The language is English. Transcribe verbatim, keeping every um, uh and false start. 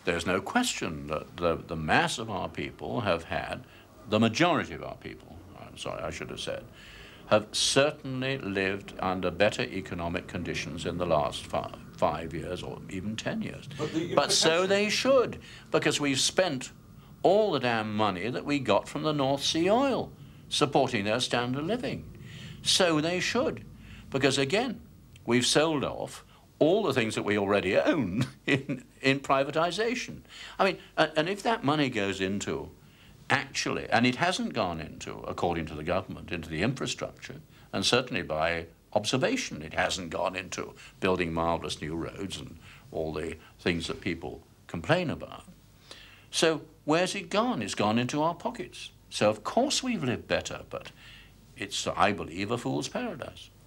there's no question that the, the mass of our people have had, the majority of our people, I'm sorry, I should have said, have certainly lived under better economic conditions in the last five, five years or even ten years. But, the, but so they should, because we've spent all the damn money that we got from the North Sea oil supporting their standard of living. So they should, because again, we've sold off all the things that we already own in, in privatisation. I mean, and, and if that money goes into actually, and it hasn't gone into, according to the government, into the infrastructure, and certainly by observation, it hasn't gone into building marvellous new roads and all the things that people complain about. So where's it gone? It's gone into our pockets. So of course we've lived better, but it's, I believe, a fool's paradise.